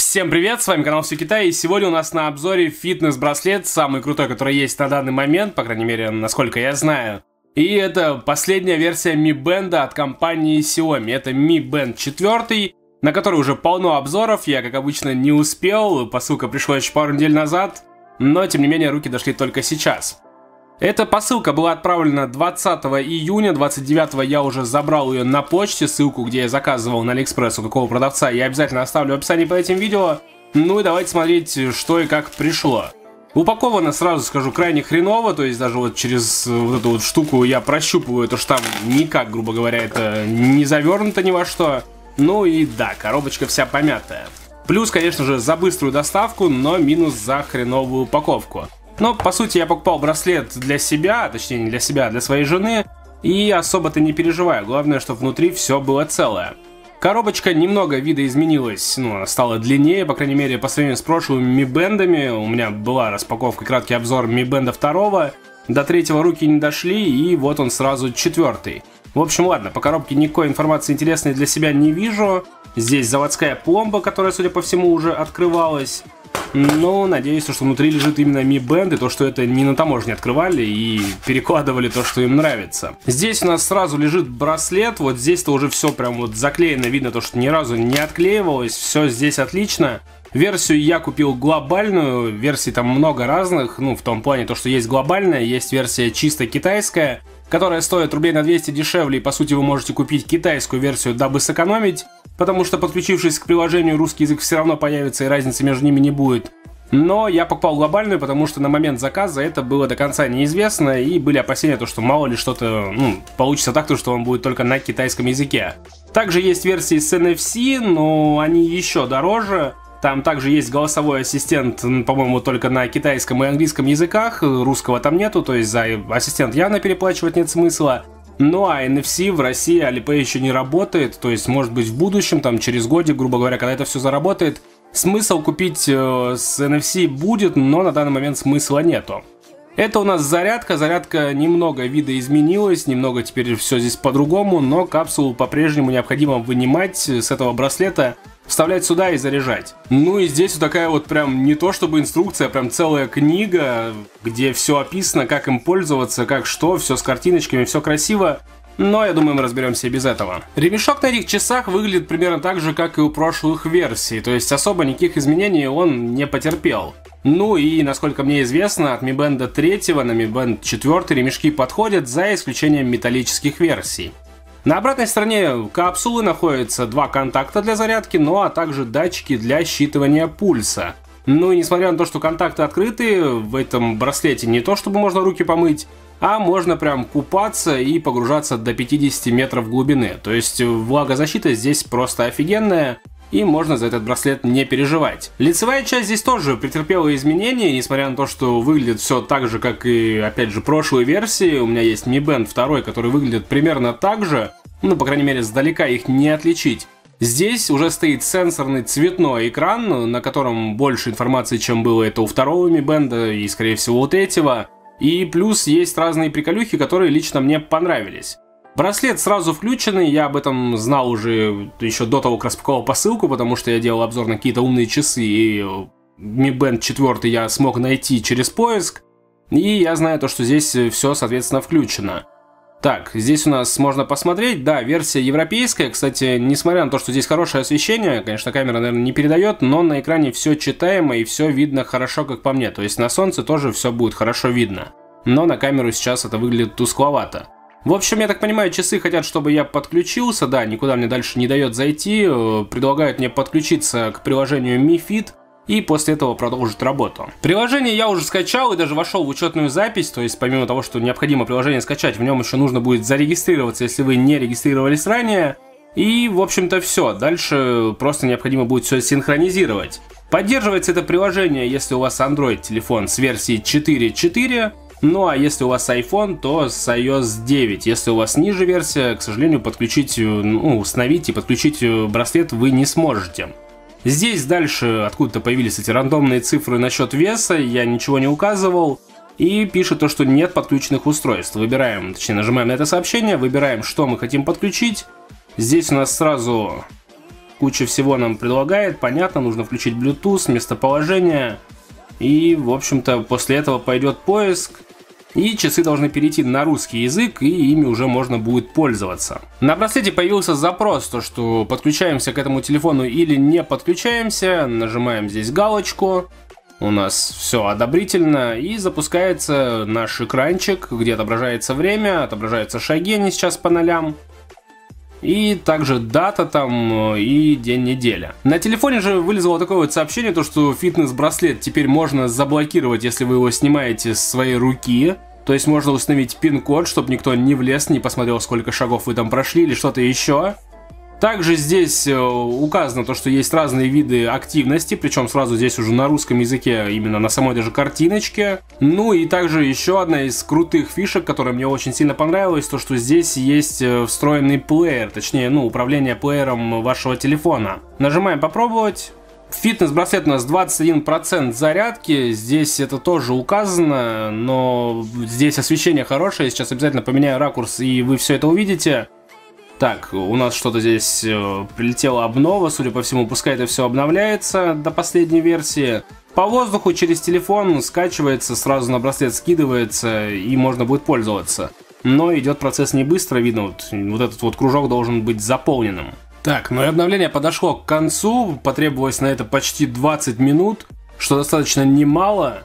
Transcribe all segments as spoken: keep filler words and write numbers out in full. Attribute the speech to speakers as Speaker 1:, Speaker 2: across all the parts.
Speaker 1: Всем привет, с вами канал Все Китай, и сегодня у нас на обзоре фитнес-браслет, самый крутой, который есть на данный момент, по крайней мере, насколько я знаю. И это последняя версия Mi Band от компании Xiaomi, это Mi Band четыре, на который уже полно обзоров, я, как обычно, не успел, посылка пришла еще пару недель назад, но, тем не менее, руки дошли только сейчас. Эта посылка была отправлена двадцатого июня, двадцать девятого я уже забрал ее на почте, ссылку, где я заказывал на Алиэкспресс у какого продавца, я обязательно оставлю в описании под этим видео. Ну и давайте смотреть, что и как пришло. Упаковано, сразу скажу, крайне хреново, то есть даже вот через вот эту вот штуку я прощупываю, то что там никак, грубо говоря, это не завернуто ни во что. Ну и да, коробочка вся помятая. Плюс, конечно же, за быструю доставку, но минус за хреновую упаковку. Но, по сути, я покупал браслет для себя, точнее, не для себя, а для своей жены, и особо-то не переживаю, главное, чтобы внутри все было целое. Коробочка немного видоизменилась, ну, она стала длиннее, по крайней мере, по сравнению с прошлыми Mi Band'ами. У меня была распаковка, краткий обзор Mi Band два, до третьего руки не дошли, и вот он сразу четвертый. В общем, ладно, по коробке никакой информации интересной для себя не вижу. Здесь заводская пломба, которая, судя по всему, уже открывалась. Но надеюсь, что внутри лежит именно Mi Band, и то, что это не на таможне открывали и перекладывали то, что им нравится. Здесь у нас сразу лежит браслет, вот здесь-то уже все прям вот заклеено, видно то, что ни разу не отклеивалось, все здесь отлично. Версию я купил глобальную, версий там много разных, ну в том плане то, что есть глобальная, есть версия чисто китайская, которая стоит рублей на двести дешевле, и по сути вы можете купить китайскую версию, дабы сэкономить, потому что, подключившись к приложению, русский язык все равно появится и разницы между ними не будет. Но я покупал глобальную, потому что на момент заказа это было до конца неизвестно, и были опасения, то, что мало ли что-то, ну, получится так, то, что он будет только на китайском языке. Также есть версии с эн эф си, но они еще дороже. Там также есть голосовой ассистент, по-моему, только на китайском и английском языках, русского там нету, то есть за ассистент явно переплачивать нет смысла. Ну а эн эф си в России Alipay еще не работает, то есть может быть в будущем, там через годик, грубо говоря, когда это все заработает, смысл купить э, с эн эф си будет, но на данный момент смысла нету. Это у нас зарядка, зарядка немного видоизменилась, немного теперь все здесь по-другому, но капсулу по-прежнему необходимо вынимать с этого браслета, вставлять сюда и заряжать. Ну и здесь вот такая вот прям не то чтобы инструкция, а прям целая книга, где все описано, как им пользоваться, как что, все с картиночками, все красиво. Но я думаю, мы разберемся и без этого. Ремешок на этих часах выглядит примерно так же, как и у прошлых версий, то есть особо никаких изменений он не потерпел. Ну и, насколько мне известно, от Mi Band три на Mi Band четыре ремешки подходят, за исключением металлических версий. На обратной стороне капсулы находятся два контакта для зарядки, ну а также датчики для считывания пульса. Ну и несмотря на то, что контакты открыты, в этом браслете не то чтобы можно руки помыть, а можно прям купаться и погружаться до пятидесяти метров глубины. То есть влагозащита здесь просто офигенная, и можно за этот браслет не переживать. Лицевая часть здесь тоже претерпела изменения, несмотря на то, что выглядит все так же, как и, опять же, прошлые версии. У меня есть Mi Band два, который выглядит примерно так же, ну, по крайней мере, сдалека их не отличить. Здесь уже стоит сенсорный цветной экран, на котором больше информации, чем было это у второго Mi Band и, скорее всего, у третьего. И плюс есть разные приколюхи, которые лично мне понравились. Браслет сразу включенный, я об этом знал уже еще до того, как распаковал посылку, потому что я делал обзор на какие-то умные часы, и Mi Band четыре я смог найти через поиск, и я знаю то, что здесь все, соответственно, включено. Так, здесь у нас можно посмотреть, да, версия европейская, кстати, несмотря на то, что здесь хорошее освещение, конечно, камера, наверное, не передает, но на экране все читаемо и все видно хорошо, как по мне, то есть на солнце тоже все будет хорошо видно, но на камеру сейчас это выглядит тускловато. В общем, я так понимаю, часы хотят, чтобы я подключился, да, никуда мне дальше не дает зайти, предлагают мне подключиться к приложению Mi Fit и после этого продолжить работу. Приложение я уже скачал и даже вошел в учетную запись, то есть помимо того, что необходимо приложение скачать, в нем еще нужно будет зарегистрироваться, если вы не регистрировались ранее. И, в общем-то, все, дальше просто необходимо будет все синхронизировать. Поддерживается это приложение, если у вас Android телефон с версией четыре точка четыре. Ну а если у вас iPhone, то с ай о эс девять. Если у вас ниже версия, к сожалению, подключить, ну, установить и подключить браслет вы не сможете. Здесь дальше откуда-то появились эти рандомные цифры насчет веса, я ничего не указывал. И пишет то, что нет подключенных устройств. Выбираем, точнее нажимаем на это сообщение, выбираем, что мы хотим подключить. Здесь у нас сразу куча всего нам предлагает. Понятно, нужно включить Bluetooth, местоположение. И, в общем-то, после этого пойдет поиск. И часы должны перейти на русский язык, и ими уже можно будет пользоваться. На браслете появился запрос, то что подключаемся к этому телефону или не подключаемся. Нажимаем здесь галочку. У нас все одобрительно, и запускается наш экранчик, где отображается время, отображаются шаги, они сейчас по нолям. И также дата там и день недели. На телефоне же вылезло такое вот сообщение, то что фитнес-браслет теперь можно заблокировать, если вы его снимаете с своей руки. То есть можно установить пин-код, чтобы никто не влез, не посмотрел, сколько шагов вы там прошли или что-то еще. Также здесь указано то, что есть разные виды активности, причем сразу здесь уже на русском языке, именно на самой даже картиночке. Ну и также еще одна из крутых фишек, которая мне очень сильно понравилась, то что здесь есть встроенный плеер, точнее, ну, управление плеером вашего телефона. Нажимаем попробовать. Фитнес-браслет у нас двадцать один процент зарядки, здесь это тоже указано, но здесь освещение хорошее, я сейчас обязательно поменяю ракурс и вы все это увидите. Так, у нас что-то здесь э, прилетела обнова, судя по всему, пускай это все обновляется до последней версии. По воздуху через телефон скачивается, сразу на браслет скидывается и можно будет пользоваться. Но идет процесс не быстро, видно, вот, вот этот вот кружок должен быть заполненным. Так, ну и обновление подошло к концу, потребовалось на это почти двадцать минут, что достаточно немало.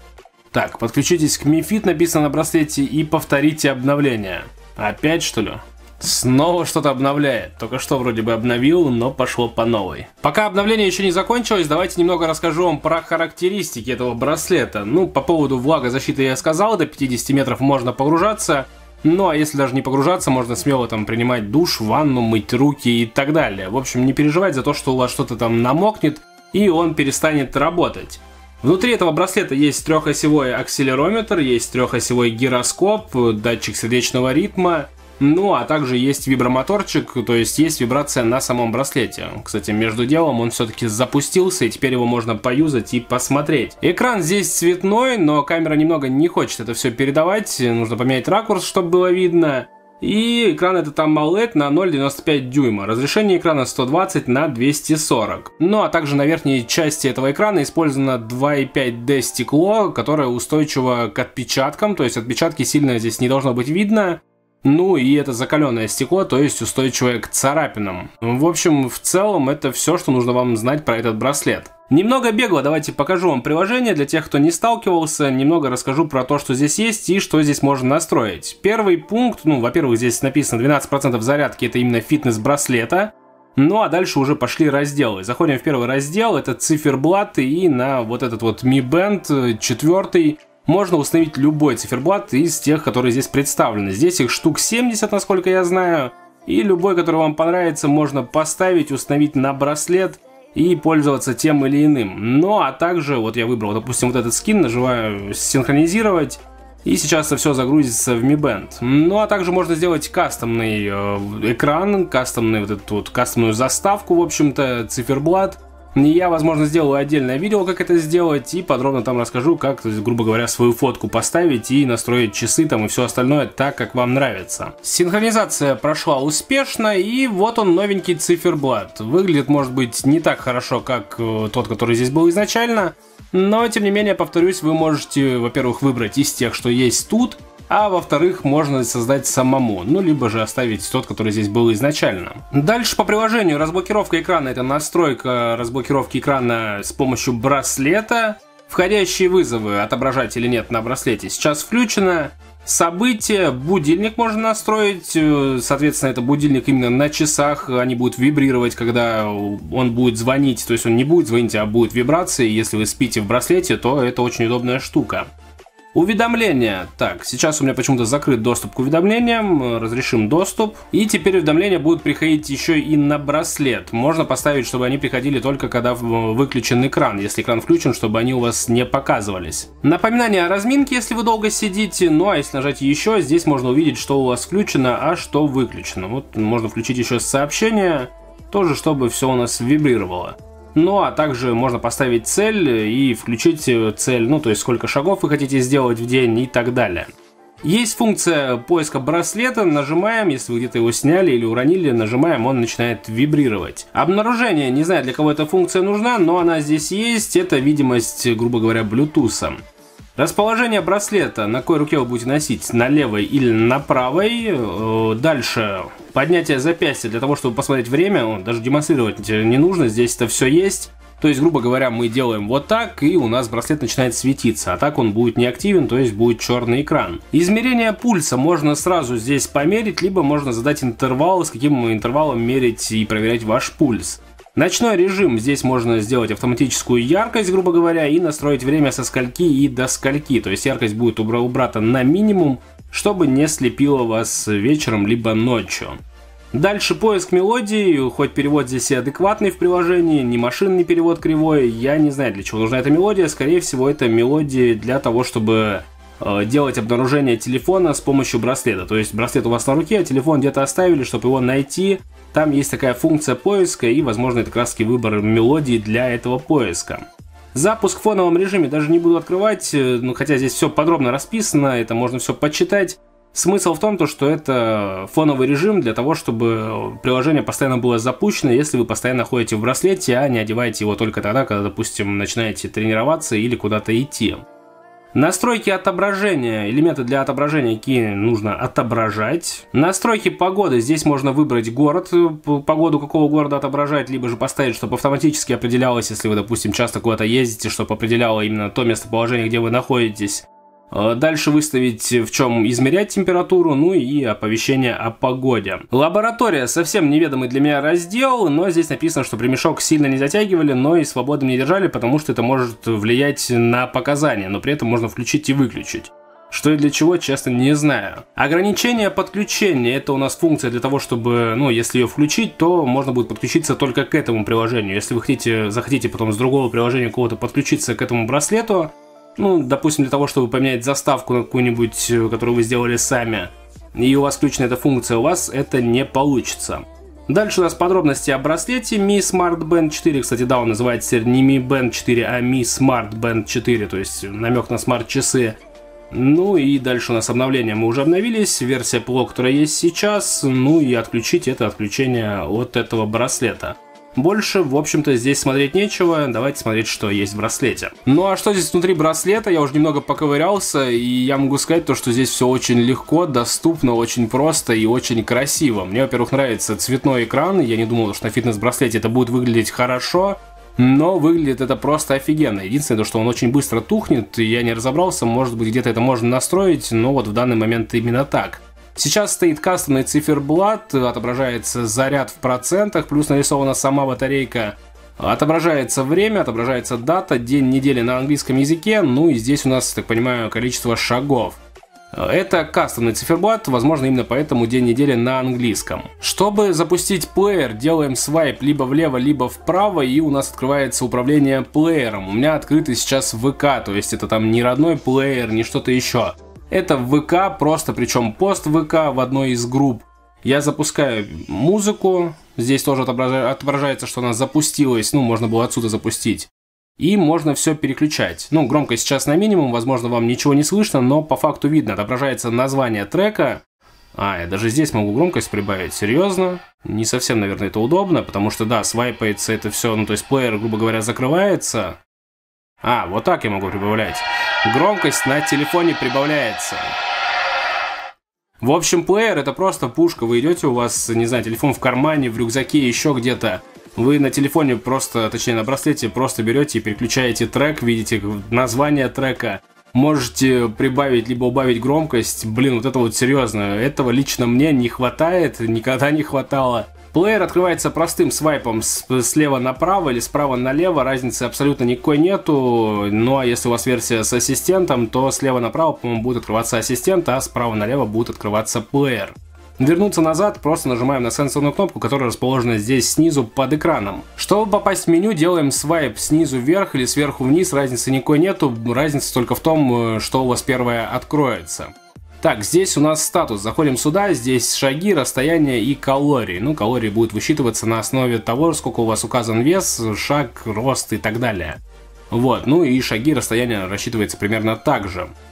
Speaker 1: Так, подключитесь к Mi Fit, написано на браслете, и повторите обновление. Опять, что ли? Снова что-то обновляет. Только что вроде бы обновил, но пошло по новой. Пока обновление еще не закончилось, давайте немного расскажу вам про характеристики этого браслета. Ну, по поводу влагозащиты я сказал, до пятидесяти метров можно погружаться. Ну, а если даже не погружаться, можно смело там принимать душ, ванну, мыть руки и так далее. В общем, не переживать за то, что у вас что-то там намокнет и он перестанет работать. Внутри этого браслета есть трехосевой акселерометр, есть трехосевой гироскоп, датчик сердечного ритма. Ну, а также есть вибромоторчик, то есть есть вибрация на самом браслете. Кстати, между делом он все-таки запустился, и теперь его можно поюзать и посмотреть. Экран здесь цветной, но камера немного не хочет это все передавать. Нужно поменять ракурс, чтобы было видно. И экран этот AMOLED на ноль целых девяносто пять дюйма. Разрешение экрана сто двадцать на двести сорок. Ну, а также на верхней части этого экрана использовано два и пять дэ стекло, которое устойчиво к отпечаткам, то есть отпечатки сильно здесь не должно быть видно. Ну и это закаленное стекло, то есть устойчивое к царапинам. В общем, в целом это все, что нужно вам знать про этот браслет. Немного бегло, давайте покажу вам приложение для тех, кто не сталкивался. Немного расскажу про то, что здесь есть и что здесь можно настроить. Первый пункт, ну, во-первых, здесь написано двенадцать процентов зарядки, это именно фитнес-браслета. Ну а дальше уже пошли разделы. Заходим в первый раздел, это циферблаты, и на вот этот вот Mi Band четвертый. Можно установить любой циферблат из тех, которые здесь представлены. Здесь их штук семьдесят, насколько я знаю. И любой, который вам понравится, можно поставить, установить на браслет и пользоваться тем или иным. Ну, а также, вот я выбрал, допустим, вот этот скин, нажимаю «Синхронизировать». И сейчас это все загрузится в Mi Band. Ну, а также можно сделать кастомный э, экран, кастомный вот эту вот кастомную заставку, в общем-то, циферблат. Я, возможно, сделаю отдельное видео, как это сделать, и подробно там расскажу, как, грубо говоря, свою фотку поставить и настроить часы там и все остальное так, как вам нравится. Синхронизация прошла успешно, и вот он, новенький циферблат. Выглядит, может быть, не так хорошо, как э, тот, который здесь был изначально, но, тем не менее, повторюсь, вы можете, во-первых, выбрать из тех, что есть тут, а во-вторых, можно создать самому, ну, либо же оставить тот, который здесь был изначально. Дальше по приложению разблокировка экрана, это настройка разблокировки экрана с помощью браслета. Входящие вызовы отображать или нет на браслете сейчас включено. События, будильник можно настроить, соответственно, это будильник именно на часах, они будут вибрировать, когда он будет звонить, то есть он не будет звонить, а будет вибрации, если вы спите в браслете, то это очень удобная штука. Уведомления. Так, сейчас у меня почему-то закрыт доступ к уведомлениям. Разрешим доступ. И теперь уведомления будут приходить еще и на браслет. Можно поставить, чтобы они приходили только когда выключен экран. Если экран включен, чтобы они у вас не показывались. Напоминание о разминке, если вы долго сидите. Ну а если нажать еще, здесь можно увидеть, что у вас включено, а что выключено. Вот можно включить еще сообщение. Тоже, чтобы все у нас вибрировало. Ну, а также можно поставить цель и включить цель, ну, то есть сколько шагов вы хотите сделать в день и так далее. Есть функция поиска браслета, нажимаем, если вы где-то его сняли или уронили, нажимаем, он начинает вибрировать. Обнаружение, не знаю, для кого эта функция нужна, но она здесь есть, это видимость, грубо говоря, Bluetooth. Расположение браслета, на какой руке вы будете носить, на левой или на правой. Дальше, поднятие запястья для того, чтобы посмотреть время, даже демонстрировать не нужно, здесь это все есть. То есть, грубо говоря, мы делаем вот так, и у нас браслет начинает светиться, а так он будет неактивен, то есть будет черный экран. Измерение пульса можно сразу здесь померить, либо можно задать интервал, с каким интервалом мерить и проверять ваш пульс. Ночной режим, здесь можно сделать автоматическую яркость, грубо говоря, и настроить время со скольки и до скольки, то есть яркость будет убрата на минимум, чтобы не слепило вас вечером либо ночью. Дальше поиск мелодии, хоть перевод здесь и адекватный в приложении, не машинный перевод кривой, я не знаю, для чего нужна эта мелодия, скорее всего это мелодия для того, чтобы э, делать обнаружение телефона с помощью браслета, то есть браслет у вас на руке, а телефон где-то оставили, чтобы его найти, там есть такая функция поиска и возможно это как раз таки выбор мелодии для этого поиска. Запуск в фоновом режиме даже не буду открывать, ну, хотя здесь все подробно расписано, это можно все почитать. Смысл в том, что это фоновый режим для того, чтобы приложение постоянно было запущено, если вы постоянно ходите в браслете, а не одеваете его только тогда, когда, допустим, начинаете тренироваться или куда-то идти. Настройки отображения. Элементы для отображения, какие нужно отображать. Настройки погоды. Здесь можно выбрать город, погоду какого города отображать, либо же поставить, чтобы автоматически определялось, если вы, допустим, часто куда-то ездите, чтобы определяло именно то местоположение, где вы находитесь. Дальше выставить, в чем измерять температуру, ну и оповещение о погоде. Лаборатория, совсем неведомый для меня раздел, но здесь написано, что ремешок сильно не затягивали, но и свободно не держали, потому что это может влиять на показания, но при этом можно включить и выключить. Что и для чего, честно, не знаю. Ограничение подключения, это у нас функция для того, чтобы, ну, если ее включить, то можно будет подключиться только к этому приложению. Если вы хотите, захотите потом с другого приложения кого-то подключиться к этому браслету, ну, допустим, для того, чтобы поменять заставку на какую-нибудь, которую вы сделали сами, и у вас включена эта функция, у вас это не получится. Дальше у нас подробности о браслете Mi Smart Band четыре. Кстати, да, он называется не Mi Band четыре, а Mi Smart Band четыре, то есть намек на смарт-часы. Ну и дальше у нас обновление. Мы уже обновились, версия ПЛО, которая есть сейчас, ну и отключить это отключение от этого браслета. Больше, в общем-то, здесь смотреть нечего, давайте смотреть, что есть в браслете. Ну а что здесь внутри браслета, я уже немного поковырялся, и я могу сказать то, что здесь все очень легко, доступно, очень просто и очень красиво. Мне, во-первых, нравится цветной экран, я не думал, что на фитнес-браслете это будет выглядеть хорошо, но выглядит это просто офигенно. Единственное, то, что он очень быстро тухнет, я не разобрался, может быть, где-то это можно настроить, но вот в данный момент именно так. Сейчас стоит кастомный циферблат, отображается заряд в процентах, плюс нарисована сама батарейка. Отображается время, отображается дата, день недели на английском языке, ну и здесь у нас, так понимаю, количество шагов. Это кастомный циферблат, возможно, именно поэтому день недели на английском. Чтобы запустить плеер, делаем свайп либо влево, либо вправо, и у нас открывается управление плеером. У меня открытый сейчас ВК, то есть это там не родной плеер, не что-то еще. Это ВК, просто причем пост ВК в одной из групп. Я запускаю музыку, здесь тоже отображается, что она запустилась, ну, можно было отсюда запустить. И можно все переключать. Ну, громкость сейчас на минимум, возможно, вам ничего не слышно, но по факту видно, отображается название трека. А, я даже здесь могу громкость прибавить, серьезно? Не совсем, наверное, это удобно, потому что, да, свайпается это все, ну, то есть плеер, грубо говоря, закрывается. А, вот так я могу прибавлять. Громкость на телефоне прибавляется. В общем, плеер это просто пушка. Вы идете, у вас, не знаю, телефон в кармане, в рюкзаке, еще где-то. Вы на телефоне просто, точнее на браслете, просто берете и переключаете трек, видите название трека. Можете прибавить либо убавить громкость. Блин, вот это вот серьезно. Этого лично мне не хватает, никогда не хватало. Плеер открывается простым свайпом слева направо или справа налево, разницы абсолютно никакой нету. Ну а если у вас версия с ассистентом, то слева направо, по-моему, будет открываться ассистент, а справа налево будет открываться плеер. Вернуться назад, просто нажимаем на сенсорную кнопку, которая расположена здесь снизу под экраном. Чтобы попасть в меню, делаем свайп снизу вверх или сверху вниз, разницы никакой нету, разница только в том, что у вас первое откроется. Так, здесь у нас статус. Заходим сюда, здесь шаги, расстояние и калории. Ну, калории будут высчитываться на основе того, сколько у вас указан вес, шаг, рост и так далее. Вот, ну и шаги, расстояние рассчитывается примерно так же.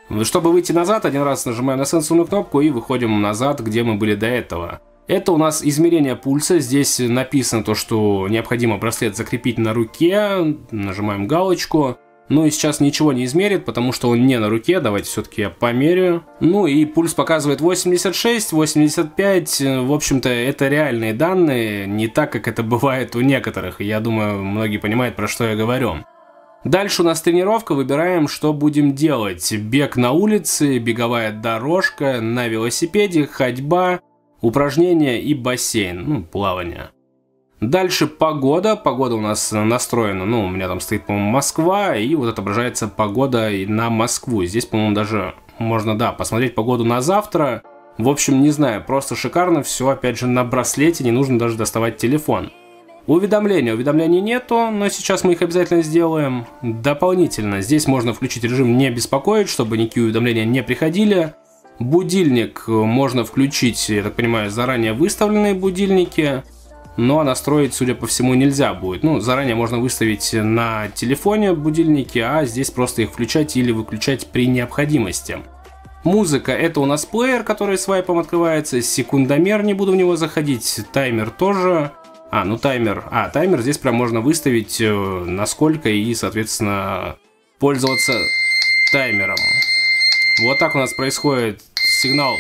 Speaker 1: Чтобы выйти назад, один раз нажимаем на сенсорную кнопку и выходим назад, где мы были до этого. Это у нас измерение пульса. Здесь написано то, что необходимо браслет закрепить на руке. Нажимаем галочку. Ну и сейчас ничего не измерит, потому что он не на руке. Давайте все-таки я померяю. Ну и пульс показывает восемьдесят шесть, восемьдесят пять. В общем-то, это реальные данные, не так, как это бывает у некоторых. Я думаю, многие понимают, про что я говорю. Дальше у нас тренировка. Выбираем, что будем делать. Бег на улице, беговая дорожка, на велосипеде, ходьба, упражнения и бассейн, ну, плавание. Дальше погода. Погода у нас настроена, ну, у меня там стоит, по-моему, Москва, и вот отображается погода на Москву. Здесь, по-моему, даже можно, да, посмотреть погоду на завтра. В общем, не знаю, просто шикарно все, опять же, на браслете, не нужно даже доставать телефон. Уведомления. Уведомлений нету, но сейчас мы их обязательно сделаем. Дополнительно, здесь можно включить режим «Не беспокоить», чтобы никакие уведомления не приходили. Будильник можно включить, я так понимаю, заранее выставленные будильники. Но настроить, судя по всему, нельзя будет. Ну, заранее можно выставить на телефоне будильники, а здесь просто их включать или выключать при необходимости. Музыка — это у нас плеер, который свайпом открывается. Секундомер, не буду в него заходить. Таймер тоже. А, ну таймер. А, таймер здесь прям можно выставить насколько и, соответственно, пользоваться таймером. Вот так у нас происходит сигнал.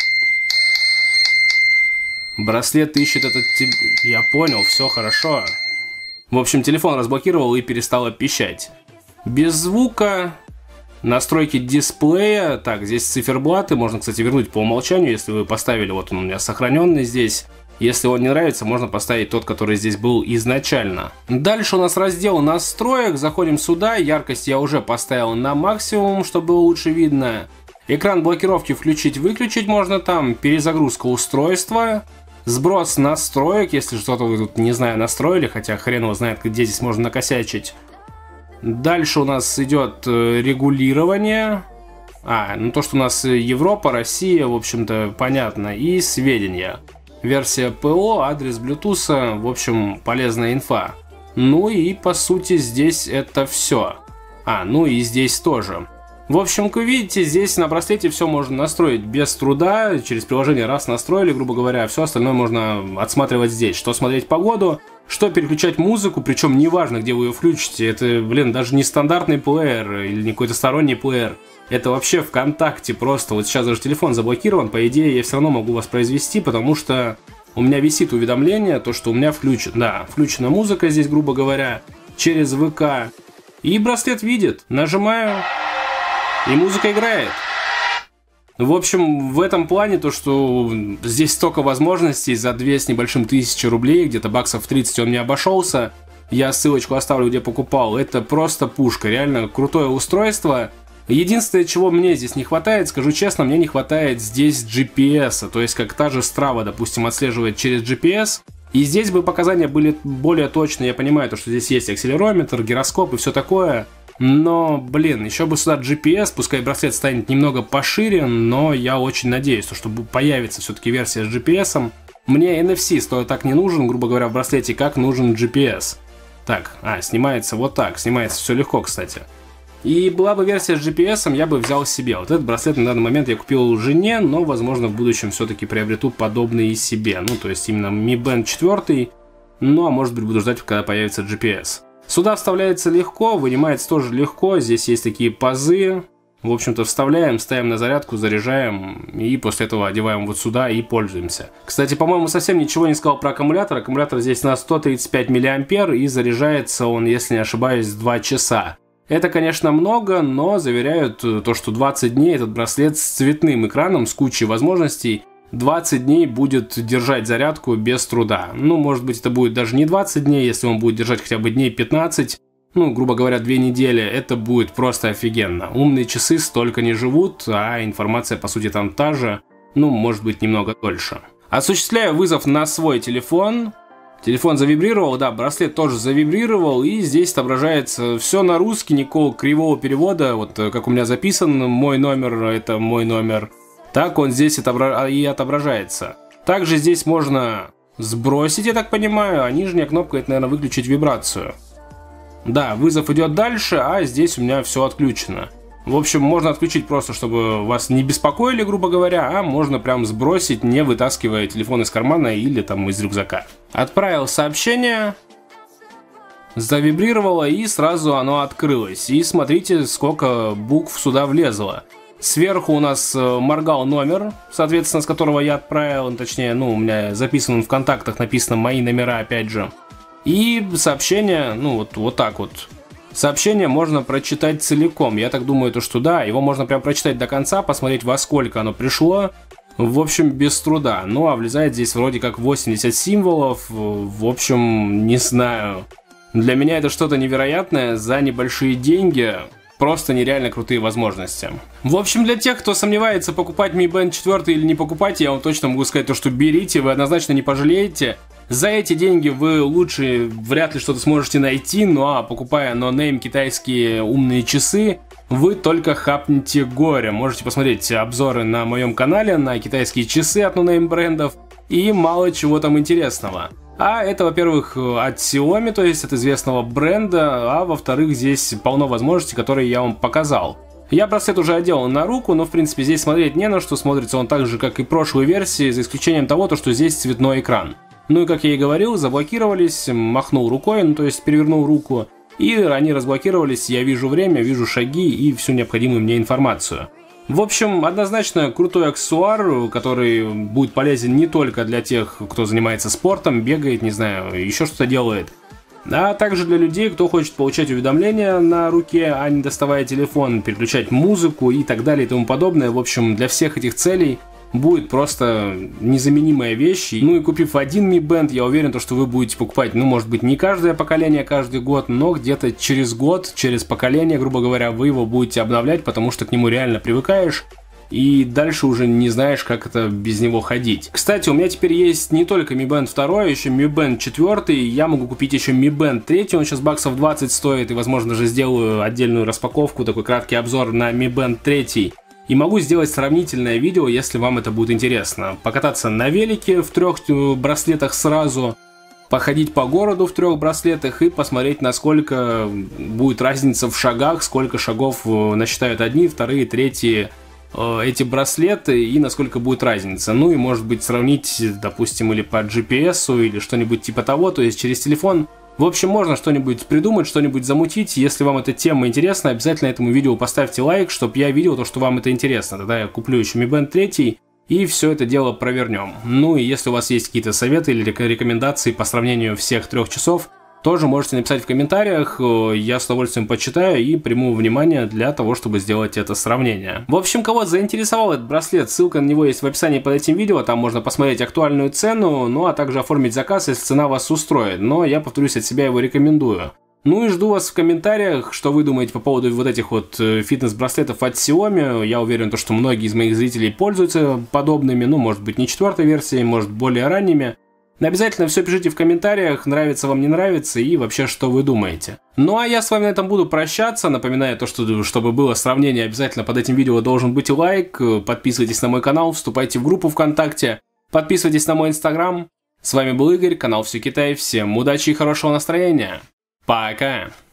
Speaker 1: Браслет ищет этот телефон. Я понял, все хорошо. В общем, телефон разблокировал и перестало пищать. Без звука. Настройки дисплея. Так, здесь циферблаты. Можно, кстати, вернуть по умолчанию, если вы поставили. Вот он у меня сохраненный здесь. Если он не нравится, можно поставить тот, который здесь был изначально. Дальше у нас раздел настроек. Заходим сюда. Яркость я уже поставил на максимум, чтобы было лучше видно. Экран блокировки включить-выключить можно там. Перезагрузка устройства. Сброс настроек, если что-то вы тут, не знаю, настроили, хотя хрен его знает, где здесь можно накосячить. Дальше у нас идет регулирование. А, ну то, что у нас Европа, Россия, в общем-то, понятно. И сведения. Версия ПО, адрес Bluetooth, в общем, полезная инфа. Ну и, по сути, здесь это все. А, ну и здесь тоже. В общем, как вы видите, здесь на браслете все можно настроить без труда. Через приложение раз настроили, грубо говоря, все остальное можно отсматривать здесь. Что смотреть погоду, что переключать музыку, причем неважно, где вы ее включите. Это, блин, даже не стандартный плеер или не какой-то сторонний плеер. Это вообще ВКонтакте просто. Вот сейчас даже телефон заблокирован, по идее я все равно могу воспроизвести, потому что у меня висит уведомление, то, что у меня включен. Да, включена музыка здесь, грубо говоря, через ВК. И браслет видит. Нажимаю... И музыка играет. В общем, в этом плане то, что здесь столько возможностей за две с небольшим тысячи рублей, где-то баксов тридцать он мне обошелся. Я ссылочку оставлю, где покупал. Это просто пушка, реально крутое устройство. Единственное, чего мне здесь не хватает, скажу честно, мне не хватает здесь джи пи эс. То есть, как та же Strava, допустим, отслеживает через джи пи эс. И здесь бы показания были более точные. Я понимаю, то, что здесь есть акселерометр, гироскоп и все такое. Но, блин, еще бы сюда джи пи эс, пускай браслет станет немного пошире, но я очень надеюсь, что появится все-таки версия с джи пи эс. Мне эн эф си стоит так не нужен, грубо говоря, в браслете, как нужен джи пи эс. Так, а, снимается вот так, снимается все легко, кстати. И была бы версия с джи пи эс, я бы взял себе. Вот этот браслет на данный момент я купил жене, но, возможно, в будущем все-таки приобрету подобный и себе. Ну, то есть именно Mi Band четыре, ну, а может быть, буду ждать, когда появится джи пи эс. Сюда вставляется легко, вынимается тоже легко, здесь есть такие пазы. В общем-то, вставляем, ставим на зарядку, заряжаем и после этого одеваем вот сюда и пользуемся. Кстати, по-моему, совсем ничего не сказал про аккумулятор. Аккумулятор здесь на сто тридцать пять миллиампер и заряжается он, если не ошибаюсь, два часа. Это, конечно, много, но заверяют то, что двадцать дней этот браслет с цветным экраном, с кучей возможностей, двадцать дней будет держать зарядку без труда. Ну, может быть, это будет даже не двадцать дней, если он будет держать хотя бы дней пятнадцать. Ну, грубо говоря, две недели, это будет просто офигенно. Умные часы столько не живут, а информация, по сути, там та же, ну, может быть, немного дольше. Осуществляю вызов на свой телефон. Телефон завибрировал, да, браслет тоже завибрировал, и здесь отображается все на русский, никакого кривого перевода. Вот как у меня записан мой номер, это мой номер, так он здесь и отображается. Также здесь можно сбросить, я так понимаю, а нижняя кнопка — это, наверное, выключить вибрацию. Да, вызов идет дальше, а здесь у меня все отключено. В общем, можно отключить просто, чтобы вас не беспокоили, грубо говоря, а можно прям сбросить, не вытаскивая телефон из кармана или там из рюкзака. Отправил сообщение, завибрировало и сразу оно открылось. И смотрите, сколько букв сюда влезло. Сверху у нас моргал номер, соответственно, с которого я отправил, точнее, ну, у меня записан в контактах, написано мои номера, опять же. И сообщение, ну, вот, вот так вот. Сообщение можно прочитать целиком. Я так думаю, то, что да, его можно прям прочитать до конца, посмотреть, во сколько оно пришло. В общем, без труда. Ну, а влезает здесь вроде как восемьдесят символов. В общем, не знаю. Для меня это что-то невероятное за небольшие деньги. Просто нереально крутые возможности. В общем, для тех, кто сомневается, покупать Mi Band четыре или не покупать, я вам точно могу сказать то, что берите, вы однозначно не пожалеете. За эти деньги вы лучше вряд ли что-то сможете найти, ну а покупая no-name китайские умные часы, вы только хапнете горе. Можете посмотреть обзоры на моем канале на китайские часы от no-name брендов и мало чего там интересного. А это, во-первых, от Xiaomi, то есть от известного бренда, а во-вторых, здесь полно возможностей, которые я вам показал. Я браслет уже одел на руку, но в принципе здесь смотреть не на что, смотрится он так же, как и прошлые версии, за исключением того, то, что здесь цветной экран. Ну и как я и говорил, заблокировались, махнул рукой, ну то есть перевернул руку, и они разблокировались, я вижу время, вижу шаги и всю необходимую мне информацию. В общем, однозначно крутой аксессуар, который будет полезен не только для тех, кто занимается спортом, бегает, не знаю, еще что-то делает, а также для людей, кто хочет получать уведомления на руке, а не доставая телефон, переключать музыку и так далее и тому подобное. В общем, для всех этих целей будет просто незаменимая вещь. Ну и купив один Mi Band, я уверен, что вы будете покупать, ну, может быть, не каждое поколение, каждый год, но где-то через год, через поколение, грубо говоря, вы его будете обновлять, потому что к нему реально привыкаешь. И дальше уже не знаешь, как это без него ходить. Кстати, у меня теперь есть не только Mi Band два, еще Mi Band четыре. Я могу купить еще Mi Band три. Он сейчас баксов двадцать стоит. И, возможно, же сделаю отдельную распаковку, такой краткий обзор на Mi Band три. И могу сделать сравнительное видео, если вам это будет интересно. Покататься на велике в трех браслетах сразу, походить по городу в трех браслетах и посмотреть, насколько будет разница в шагах, сколько шагов насчитают одни, вторые, третьи э, эти браслеты и насколько будет разница. Ну и может быть сравнить, допустим, или по джи пи эс или что-нибудь типа того, то есть через телефон. В общем, можно что-нибудь придумать, что-нибудь замутить. Если вам эта тема интересна, обязательно этому видео поставьте лайк, чтобы я видел то, что вам это интересно. Тогда я куплю еще Mi Band три и все это дело провернем. Ну и если у вас есть какие-то советы или рекомендации по сравнению всех трех часов, тоже можете написать в комментариях, я с удовольствием почитаю и приму внимание для того, чтобы сделать это сравнение. В общем, кого заинтересовал этот браслет, ссылка на него есть в описании под этим видео, там можно посмотреть актуальную цену, ну а также оформить заказ, если цена вас устроит, но я, повторюсь, от себя его рекомендую. Ну и жду вас в комментариях, что вы думаете по поводу вот этих вот фитнес-браслетов от Xiaomi. Я уверен, что многие из моих зрителей пользуются подобными, ну может быть не четвертой версией, может более ранними. Обязательно все пишите в комментариях, нравится вам, не нравится и вообще, что вы думаете. Ну а я с вами на этом буду прощаться. Напоминаю то, что чтобы было сравнение, обязательно под этим видео должен быть лайк. Подписывайтесь на мой канал, вступайте в группу ВКонтакте, подписывайтесь на мой инстаграм. С вами был Игорь, канал Все Китай. Всем удачи и хорошего настроения. Пока!